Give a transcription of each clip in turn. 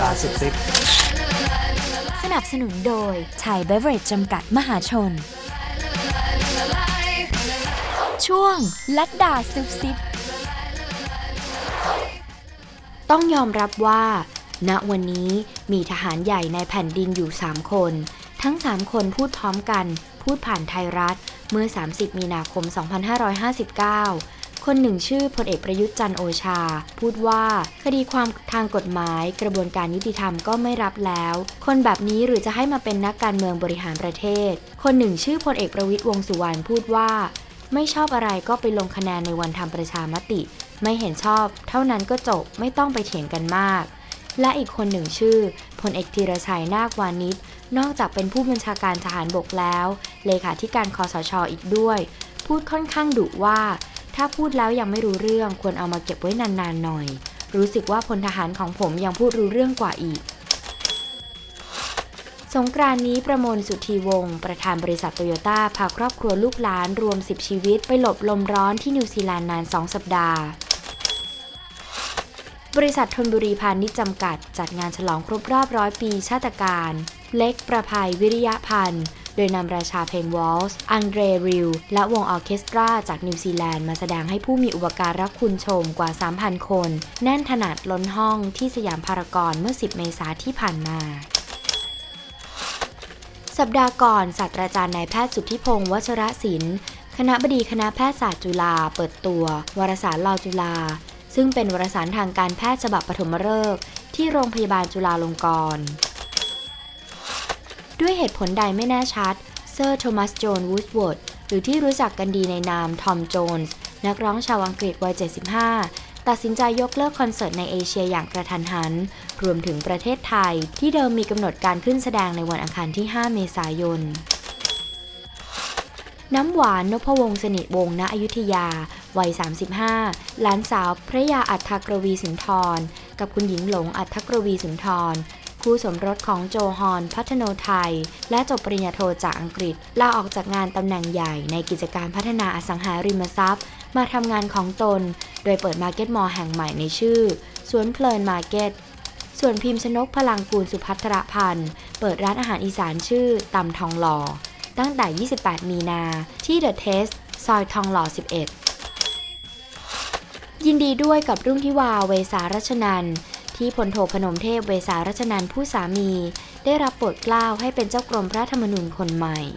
าสุดซิปสนับสนุนโดยไทยเบเวอเรจจำกัดมหาชนช่วงลัดดาซุบซิบต้องยอมรับว่าณวันนี้มีทหารใหญ่ในแผ่นดินอยู่3คนทั้ง3คนพูดพร้อมกันพูดผ่านไทยรัฐเมื่อ30มีนาคม2559คนหนึ่งชื่อพลเอกประยุทธ์จันทร์โอชาพูดว่าคดีความทางกฎหมายกระบวนการยุติธรรมก็ไม่รับแล้วคนแบบนี้หรือจะให้มาเป็นนักการเมืองบริหารประเทศคนหนึ่งชื่อพลเอกประวิตรวงษ์สุวรรณพูดว่าไม่ชอบอะไรก็ไปลงคะแนนในวันทำประชามติไม่เห็นชอบเท่านั้นก็จบไม่ต้องไปเถียงกันมากและอีกคนหนึ่งชื่อพลเอกธีรชัยนาควานิชนอกจากเป็นผู้บัญชาการทหารบกแล้วเลขาธิการคสช.อีกด้วยพูดค่อนข้างดุว่าถ้าพูดแล้วยังไม่รู้เรื่องควรเอามาเก็บไว้นานๆหน่อยรู้สึกว่าพลทหารของผมยังพูดรู้เรื่องกว่าอีกสงกรานต์นี้ประมวลสุทธีวงศ์ประธานบริษัทโตโยต้าพาครอบครัวลูกหลานรวม10ชีวิตไปหลบลมร้อนที่นิวซีแลนด์นาน2สัปดาห์บริษัทธนบุรีพาณิชย์จำกัดจัดงานฉลองครบรอบ100 ปีชาตการเล็กประภัยวิริยะพันธ์โดยนำราชาเพลงวอลส์อังเดรริลและวงออร์เคสตราจากนิวซีแลนด์มาแสดงให้ผู้มีอุปการะคุณชมกว่า 3,000 คนแน่นขนาดล้นห้องที่สยามพารากอนเมื่อ10 เมษายนที่ผ่านมาสัปดาห์ก่อนศาสตราจารย์นายแพทย์สุทธิพงศ์วชรศิลป์คณบดีคณะแพทยศาสตร์จุฬาเปิดตัววารสารลาวจุฬาซึ่งเป็นวารสารทางการแพทย์ฉบับปฐมฤกษ์ที่โรงพยาบาลจุฬาลงกรณ์ด้วยเหตุผลใดไม่แน่ชัดเซอร์โทมัสโจนส์วูดเวิร์ดหรือที่รู้จักกันดีในนามทอมโจนส์นักร้องชาวอังกฤษวัย75ตัดสินใจยกเลิกคอนเสิร์ตในเอเชียอย่างกระทันหันรวมถึงประเทศไทยที่เดิมมีกำหนดการขึ้นแสดงในวันอังคารที่5 เมษายนน้ำหวานนพวงศ์สนิทวงศ์ณอยุธยาวัย35หลานสาวพระยาอัฏฐกรวีสุนทรกับคุณหญิงหลงอัฏฐกรวีสุนทรคู่สมรสของโจฮอนพัฒโนไทยและจบปริญญาโทจากอังกฤษลาออกจากงานตำแหน่งใหญ่ในกิจการพัฒนาอสังหาริมทรัพย์มาทำงานของตนโดยเปิดมาร์เก็ตมอลล์แห่งใหม่ในชื่อสวนเพลินมาร์เก็ตส่วนพิมพ์ชนกพลังกูลสุภัทรพันธ์เปิดร้านอาหารอีสานชื่อตำทองหล่อตั้งแต่28 มีนาที่เดอะเทสซอยทองหล่อ11ยินดีด้วยกับรุ่งธิวาเวสารัชนันท์ที่พลโทพนมเทพเวสารัชนันท์ผู้สามีได้รับโปรดเกล้าให้เป็นเจ้ากรมพระธรรมนูญคนใหม่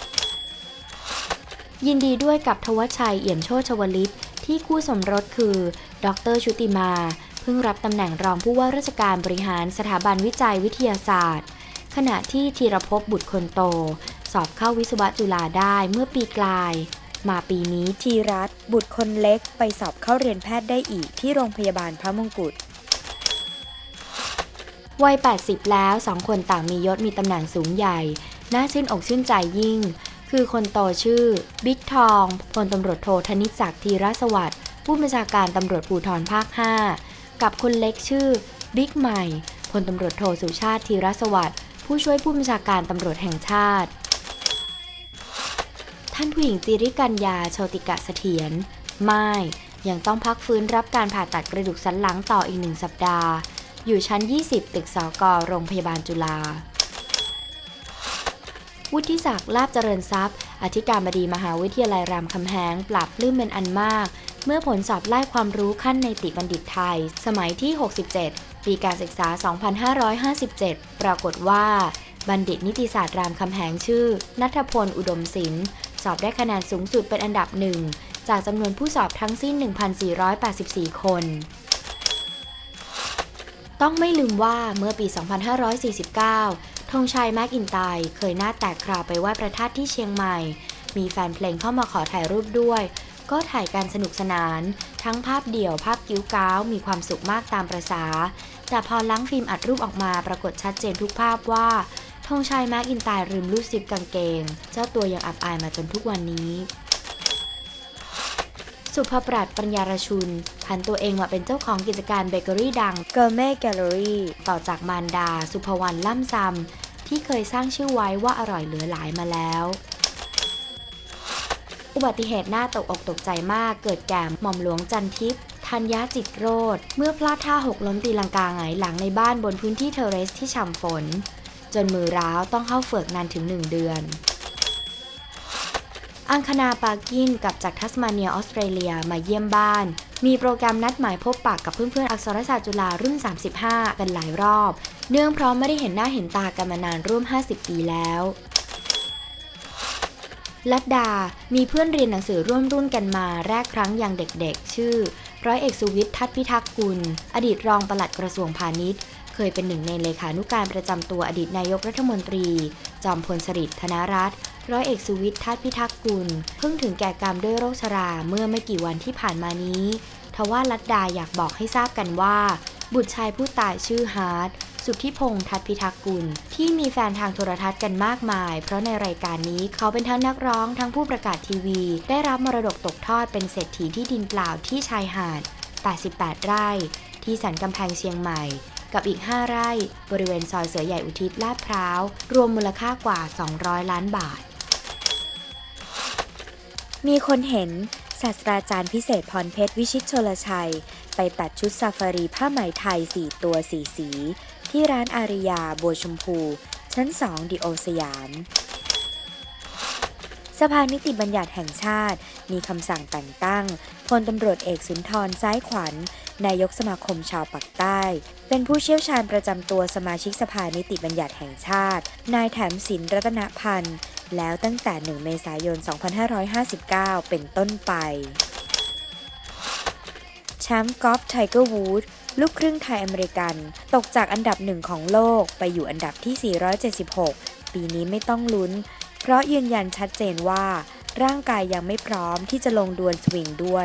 ยินดีด้วยกับทวัชชัยเอี่ยมโชติชวลิตที่คู่สมรสคือดร.ชุติมาเพิ่งรับตำแหน่งรองผู้ว่าราชการบริหารสถาบันวิจัยวิทยาศาสตร์ขณะที่ธีรภพบุตรคนโตสอบเข้าวิศวะจุฬาได้เมื่อปีกลายมาปีนี้ธีรัตน์บุตรคนเล็กไปสอบเข้าเรียนแพทย์ได้อีกที่โรงพยาบาลพระมงกุฎวัย80แล้ว2คนต่างมียศมีตำแหน่งสูงใหญ่น่าชื่นอกชื่นใจยิ่งคือคนโตชื่อบิ๊กทองพลตำรวจโทธนิตศักดิ์ธีรสวัสดิ์ผู้บัญชาการตำรวจภูธรภาค5กับคนเล็กชื่อบิ๊กใหม่พลตำรวจโทสุชาติธีรสวัสดิ์ผู้ช่วยผู้บัญชาการตำรวจแห่งชาติท่านผู้หญิงจิริกัญญาโชติกะเสถียรไม่ยังต้องพักฟื้นรับการผ่าตัดกระดูกสันหลังต่ออีก1 สัปดาห์อยู่ชั้น20ตึกสก.โรงพยาบาลจุฬาวุฒิศักดิ์ลาภเจริญทรัพย์อธิการบดีมหาวิทยาลัยรามคำแหงปรับปลื้มเป็นอันมากเมื่อผลสอบไล่ความรู้ขั้นเนติบัณฑิตไทยสมัยที่67ปีการศึกษา2557ปรากฏว่าบัณฑิตนิติศาสตร์รามคำแหงชื่อณัฐพลอุดมศิลป์สอบได้คะแนนสูงสุดเป็นอันดับ1จากจำนวนผู้สอบทั้งสิ้น 1,484 คนต้องไม่ลืมว่าเมื่อปี 2549 ธงชัยแม็กอินไตร์เคยหน้าแตกคราวไปไหว้พระธาตุที่เชียงใหม่มีแฟนเพลงเข้ามาขอถ่ายรูปด้วยก็ถ่ายกันสนุกสนานทั้งภาพเดี่ยวภาพกิ้วก้าวมีความสุขมากตามประสาแต่พอล้างฟิล์มอัดรูปออกมาปรากฏชัดเจนทุกภาพว่าธงชัยแม็กอินไตร์ลืมรูดซิปกางเกงเจ้าตัวยังอับอายมาจนทุกวันนี้สุภปรัชปัญญารชุนผันตัวเองมาเป็นเจ้าของกิจการเบเกอรี่ดังเกอร์เม่แกลเลอรี่ต่อจากมารดาสุภวรรณล่ำซำที่เคยสร้างชื่อไว้ว่าอร่อยเหลือหลายมาแล้วอุบัติเหตุน่าตกอกตกใจมากเกิดแก่หม่อมหลวงจันทิพย์ไทธัญญาจิตโรจน์เมื่อพลาดท่าหกล้มตีลังกาหงายหลังในบ้านบนพื้นที่เทอร์เรสที่ฉ่ำฝนจนมือร้าวต้องเข้าเฝือกนานถึง1 เดือนอังคณาปากินกลับจากทัสมาเนียออสเตรเลียมาเยี่ยมบ้านมีโปรแกรมนัดหมายพบปะกับเพื่อนๆอักษรศาสตร์จุฬารุ่น35กันหลายรอบเนื่องเพราะไม่ได้เห็นหน้าเห็นตากันมานานร่วม50 ปีแล้วลัดดามีเพื่อนเรียนหนังสือร่วมรุ่นกันมาแรกครั้งยังเด็กๆชื่อร้อยเอกสุวิทย์ทัศน์พิทักษ์กุลอดีตรองปลัดกระทรวงพาณิชย์เคยเป็นหนึ่งในเลขานุการประจำตัวอดีตนายกรัฐมนตรีจอมพลสฤษดิ์ธนรัตน์ร้อยเอกสุวิทย์ทัศน์พิทักษ์กุลเพิ่งถึงแก่กรรมด้วยโรคชราเมื่อไม่กี่วันที่ผ่านมานี้ทว่าลัดดาอยากบอกให้ทราบกันว่าบุตรชายผู้ตายชื่อฮาร์ดสุทธิพงษ์ทัศน์พิทักษ์กุลที่มีแฟนทางโทรทัศน์กันมากมายเพราะในรายการนี้เขาเป็นทั้งนักร้องทั้งผู้ประกาศทีวีได้รับมรดกตกทอดเป็นเศรษฐีที่ดินเปล่าที่ชายหาด88 ไร่ที่สันกำแพงเชียงใหม่กับอีก5 ไร่บริเวณซอยเสือใหญ่อุทิศลาดพร้าวรวมมูลค่ากว่า200 ล้านบาทมีคนเห็นศาสตราจารย์พิเศษพรเพชรวิชิตชลชัยไปตัดชุดซาฟารีผ้าไหมไทย4 ตัว 4 สีที่ร้านอาริยาบัวชมพูชั้น2 ดิโอสยามสภานิติบัญญัติแห่งชาติมีคำสั่งแต่งตั้งพลตำรวจเอกสุนทรซ้ายขวัญนายกสมาคมชาวปากใต้เป็นผู้เชี่ยวชาญประจำตัวสมาชิกสภานิติบัญญัติแห่งชาตินายแถมศิลป์รัตนพันธ์แล้วตั้งแต่1 เมษายน 2559 เป็นต้นไปแชมป์กอล์ฟไทเกอร์วูดส์ลูกครึ่งไทยอเมริกันตกจากอันดับ1ของโลกไปอยู่อันดับที่ 476 ปีนี้ไม่ต้องลุ้นเพราะยืนยันชัดเจนว่าร่างกายยังไม่พร้อมที่จะลงดวลสวิงด้วย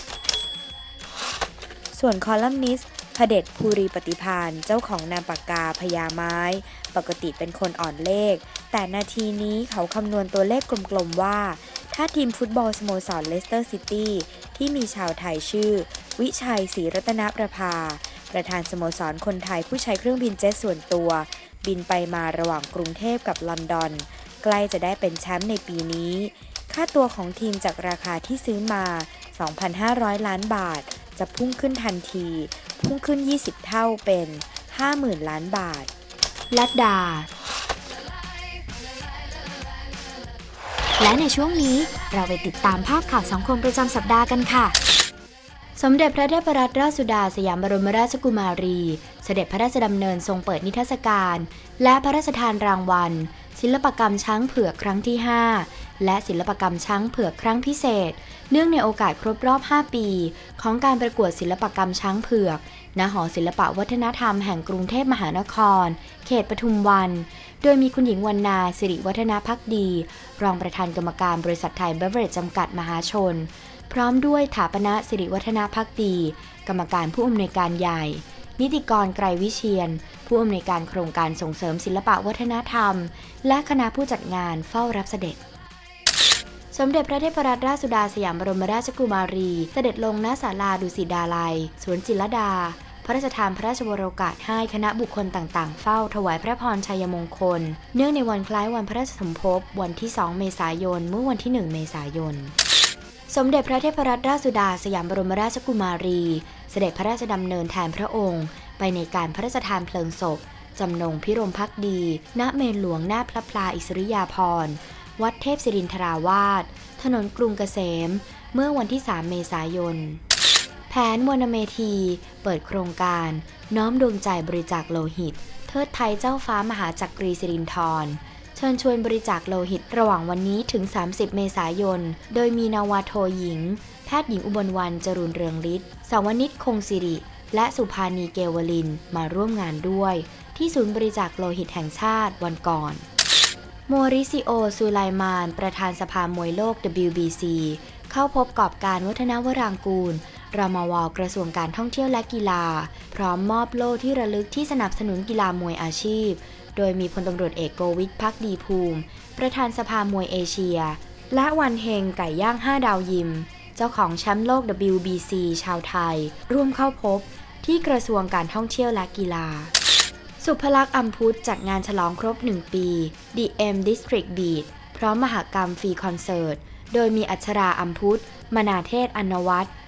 ส่วนคอลัมนิสต์พเดชภูริปฏิภาณเจ้าของนามปากกาพญาไม้ปกติเป็นคนอ่อนเลขแต่นาทีนี้เขาคำนวณตัวเลขกลมๆว่าถ้าทีมฟุตบอลสโมสรเลสเตอร์ซิตี้ที่มีชาวไทยชื่อวิชัยศรีรัตนประภาประธานสโมสรคนไทยผู้ใช้เครื่องบินเจ็ตส่วนตัวบินไปมาระหว่างกรุงเทพกับลอนดอนใกล้จะได้เป็นแชมป์ในปีนี้ค่าตัวของทีมจากราคาที่ซื้อมา 2,500 ล้านบาทจะพุ่งขึ้นทันทีพุ่งขึ้น20 เท่าเป็น 50,000 ล้านบาทลัดดาและในช่วงนี้เราไปติดตามภาพข่าวสังคมประจำสัปดาห์กันค่ะสมเด็จพระเทพรัตนราชสุดาสยามบรมราชกุมารีเสด็จพระราชดำเนินทรงเปิดนิทรรศการและพระราชทานรางวัลศิลปกรรมช้างเผือกครั้งที่5และศิลปกรรมช้างเผือกครั้งพิเศษเนื่องในโอกาสครบรอบ5 ปีของการประกวดศิลปกรรมช้างเผือกณ หอศิลปวัฒนธรรมแห่งกรุงเทพมหานครเขตปทุมวันโดยมีคุณหญิงวรรณาสิริวัฒนภักดีรองประธานกรรมการบริษัทไทยเบเวอเรจจำกัดมหาชนพร้อมด้วยถาปณะสิริวัฒนภักดีกรรมการผู้อำนวยการใหญ่นิติกรไกรวิเชียรผู้อำนวยการโครงการส่งเสริมศิลปวัฒนธรรมและคณะผู้จัดงานเฝ้ารับเสด็จสมเด็จพระเทพรัตนราชสุดาสยามบรมราชกุมารีเสด็จลงณศาลาดุสิตดาลัยสวนจิตรลดาพระราชทานพระราชวโรกาสให้คณะบุคคลต่างๆเฝ้าถวายพระพรชัยมงคลเนื่องในวันคล้ายวันพระราชสมภพวันที่2 เมษายนเมื่อวันที่1 เมษายนสมเด็จพระเทพรัตนราชสุดาสยามบรมราชกุมารีเสด็จพระราชดำเนินแทนพระองค์ไปในการพระราชทานเพลิงศพจำนงพิรมภักดีณเมรุหลวงหน้าพระพลาอิสริยาภรณ์วัดเทพศิรินทราวาสถนนกรุงเกษมเมื่อวันที่3 เมษายนแผนวรรณเมธีเปิดโครงการน้อมดวงใจบริจาคโลหิตเทิดไทยเจ้าฟ้ามหาจักรีสิรินธรเชิญชวนบริจาคโลหิตระหว่างวันนี้ถึง30 เมษายนโดยมีนาวาโทหญิงแพทย์หญิงอุบลวรรณจรูญเรืองฤทธิ์สาวนิชคงศิริและสุภานีเกวลินมาร่วมงานด้วยที่ศูนย์บริจาคโลหิตแห่งชาติวันก่อนโมริซิโอซูไลมานประธานสภามวยโลก WBC เข้าพบกอบการวัฒนวรางกูลรมว.กระทรวงการท่องเที่ยวและกีฬาพร้อมมอบโล่ที่ระลึกที่สนับสนุนกีฬามวยอาชีพโดยมีพลตำรวจเอกโกวิทภักดีภูมิประธานสภามวยเอเชียและวันเฮงไก่ย่าง5 ดาวยิมเจ้าของแชมป์โลก WBC ชาวไทยร่วมเข้าพบที่กระทรวงการท่องเที่ยวและกีฬาสุภลักษณ์อัมพุทธจัดงานฉลองครบ1 ปี The M District Beat พร้อมมหกรรมฟรีคอนเสิร์ตโดยมีอัชราอัมพุทธมนาเทศอณวัฒน์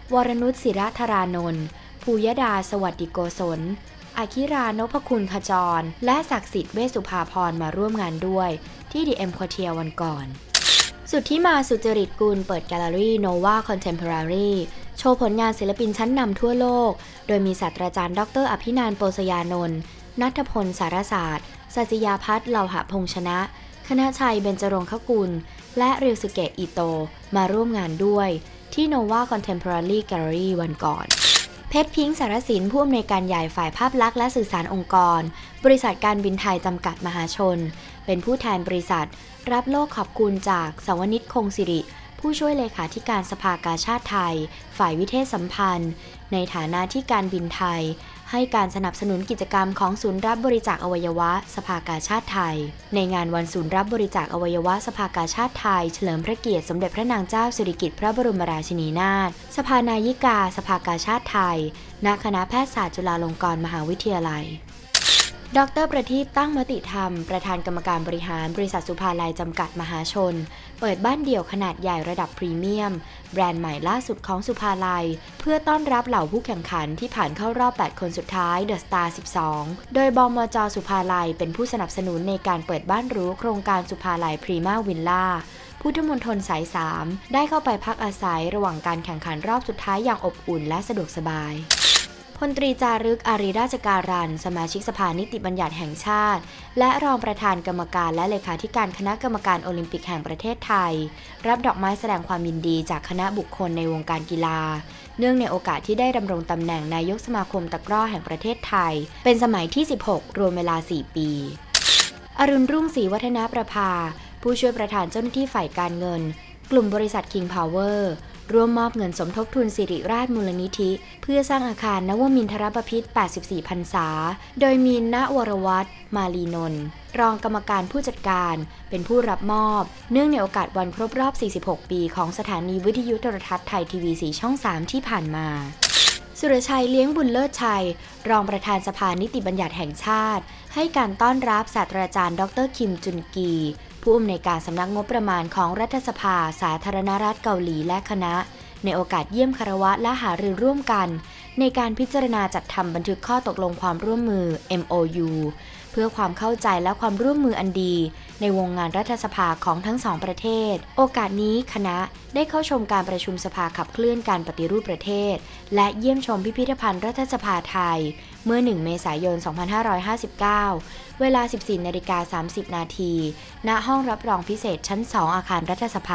วรนุชศิรธารานนท์ภูยดาสวัสดิโกศลอาคิรานพคุณขจรและศักดิ์สิทธิ์เวชสุภาพรมาร่วมงานด้วยที่ดีเอ็มควอเทียวันก่อนสุทธิมาสุจริตกุลเปิดแกลเลอรี่โนวาคอนเทมพอรารีโชว์ผลงานศิลปินชั้นนำทั่วโลกโดยมีศาสตราจารย์ดร.อภินันท์โปสยานนท์ณัฐพลสารศาสตร์สัตยาพัฒน์เหล่าหะพงษ์ชนะคณชัยเบญจรงคกุลและริวสึเกะอิโตมาร่วมงานด้วยที่โนวาคอนเทมพอรารีแกลเลอรี่วันก่อนเพชรพิงค์สารสินผู้อำนวยการใหญ่ฝ่ายภาพลักษณ์และสื่อสารองค์กรบริษัทการบินไทยจำกัดมหาชนเป็นผู้แทนบริษัทรับโล่ขอบคุณจากสวนิชคงศิริผู้ช่วยเลขาธิการสภากาชาดไทยฝ่ายวิเทศสัมพันธ์ในฐานะที่การบินไทยให้การสนับสนุนกิจกรรมของศูนย์รับบริจาคอวัยวะสภากาชาดไทยในงานวันศูนย์รับบริจาคอวัยวะสภากาชาดไทยเฉลิมพระเกียรติสมเด็จพระนางเจ้าสิริกิติ์พระบรมราชินีนาถสภานายิกาสภากาชาดไทยณคณะแพทยศาสตร์จุฬาลงกรณ์มหาวิทยาลัยดร.ประทีปตั้งมติธรรมประธานกรรมการบริหารบริษัทสุภาลัยจำกัดมหาชนเปิดบ้านเดี่ยวขนาดใหญ่ระดับพรีเมียมแบรนด์ใหม่ล่าสุดของสุภาลัยเพื่อต้อนรับเหล่าผู้แข่งขันที่ผ่านเข้ารอบ8คนสุดท้าย The Star 12 โดยบมจ.สุภาลัยเป็นผู้สนับสนุนในการเปิดบ้านหรูโครงการสุภาลัยพรีมาวิลล่าพุทธมณฑลสาย 3 ได้เข้าไปพักอาศัยระหว่างการแข่งขันรอบสุดท้ายอย่างอบอุ่นและสะดวกสบายพลตรีจารึกอารีราชการันสมาชิกสภานิติบัญญัติแห่งชาติและรองประธานกรรมการและเลขาธิการคณะกรรมการโอลิมปิกแห่งประเทศไทยรับดอกไม้แสดงความยินดีจากคณะบุคคลในวงการกีฬาเนื่องในโอกาสที่ได้ดำรงตำแหน่งนายกสมาคมตะกร้อแห่งประเทศไทยเป็นสมัยที่ 16 รวมเวลา 4 ปีอรุณรุ่งศรีวัฒนประภาผู้ช่วยประธานเจ้าหน้าที่ฝ่ายการเงินกลุ่มบริษัท King Powerร่วมมอบเงินสมทบทุนสิริราชมูลนิธิเพื่อสร้างอาคารนวมินทรบพิตร 84 พรรษาโดยมีณวรวัฒน์มาลีนนท์รองกรรมการผู้จัดการเป็นผู้รับมอบเนื่องในโอกาสวันครบรอบ 46 ปีของสถานีวิทยุโทรทัศน์ไทยทีวี 4 ช่อง 3 ที่ผ่านมาสุรชัยเลี้ยงบุญเลิศชัยรองประธานสภานิติบัญญัติแห่งชาติให้การต้อนรับศาสตราจารย์ดร.คิมจุนกีผู้อำนวยการสำนักงบประมาณของรัฐสภาสาธารณรัฐเกาหลีและคณะในโอกาสเยี่ยมคารวะและหารือร่วมกันในการพิจารณาจัดทำบันทึกข้อตกลงความร่วมมือ MOU เพื่อความเข้าใจและความร่วมมืออันดีในวงงานรัฐสภาของทั้งสองประเทศโอกาสนี้คณะได้เข้าชมการประชุมสภาขับเคลื่อนการปฏิรูปประเทศและเยี่ยมชมพิพิธภัณฑ์รัฐสภาไทยเมื่อ 1 เมษายน 2559 เวลา 14:30 น.ณ ห้องรับรองพิเศษชั้น 2 อาคารรัฐสภา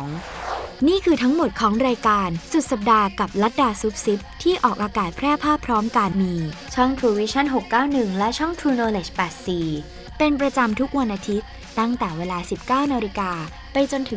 2นี่คือทั้งหมดของรายการสุดสัปดาห์กับลัดดาซุปซิปที่ออกอากาศแพร่ภาพพร้อมกันมีช่อง True Vision 691 และช่อง True Knowledge 84เป็นประจำทุกวันอาทิตย์ตั้งแต่เวลา 19 นาฬิกาไปจนถึง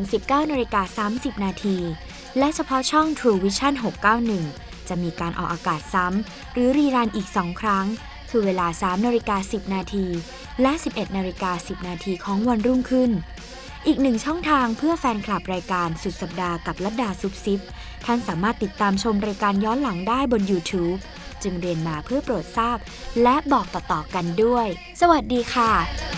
19:30 นาทีและเฉพาะช่อง True Vision 691 จะมีการออกอากาศซ้ำหรือรีรันอีก 2 ครั้งคือเวลา 3:10 นาทีและ 11:10 นาทีของวันรุ่งขึ้นอีกหนึ่งช่องทางเพื่อแฟนคลับรายการสุดสัปดาห์กับลัดดาซุปซิปท่านสามารถติดตามชมรายการย้อนหลังได้บน YouTube จึงเรียนมาเพื่อโปรดทราบและบอกต่อๆกันด้วยสวัสดีค่ะ